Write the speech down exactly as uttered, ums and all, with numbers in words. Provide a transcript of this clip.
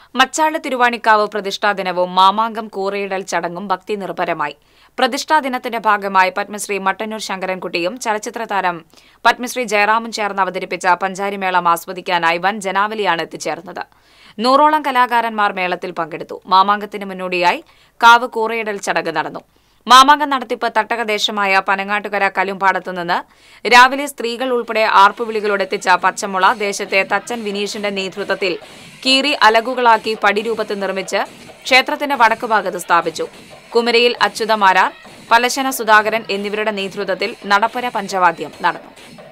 മച്ചാള് തിരുവാണിക്കാവ് പ്രതിഷ്ഠാദിനവും മാമാങ്കം കൂറയിടൽ ചടങ്ങും ഭക്തി നിർഭരമായി. പ്രതിഷ്ഠാദിനത്തിന്റെ ഭാഗമായി പത്മശ്രീ മട്ടന്നൂർ ശങ്കരൻകുട്ടിയും ചലച്ചിത്രതാരം പത്മശ്രീ ജയറാമും ചേർന്ന് അവതരിപ്പിച്ച പഞ്ചാരിമേളം ആസ്വദിക്കാനായി വൻ ജനാവലിയാണ് എത്തിച്ചേർന്നത്. നൂറോളം കലാകാരന്മാർ മേളത്തിൽ പങ്കെടുത്തു. മാമാങ്കത്തിന് മുന്നോടിയായി കാവ് കൂറയിടൽ ചടങ്ങ് നടന്നു. മാമാങ്കം നടത്തിപ്പ് തട്ടകദേശമായ പനങ്ങാട്ടുകര കലുംപാടത്തുനിന്ന് രാവിലെ സ്ത്രീകൾ ഉൾപ്പെടെ ആർപ്പുവിളികളോടെത്തിച്ച പച്ചമുള ദേശത്തെ തച്ചൻ വിനീഷിന്റെ നേതൃത്വത്തിൽ കീറി അലകുകളാക്കി പടിരൂപത്തിൽ നിർമ്മിച്ച് ക്ഷേത്രത്തിന്റെ വടക്കുഭാഗത്ത് സ്ഥാപിച്ചു. കുമരയിൽ അച്യുതമാരാർ, പലശന സുധാകരൻ എന്നിവരുടെ നേതൃത്വത്തിൽ നടപ്പര പഞ്ചവാദ്യം നടന്നു.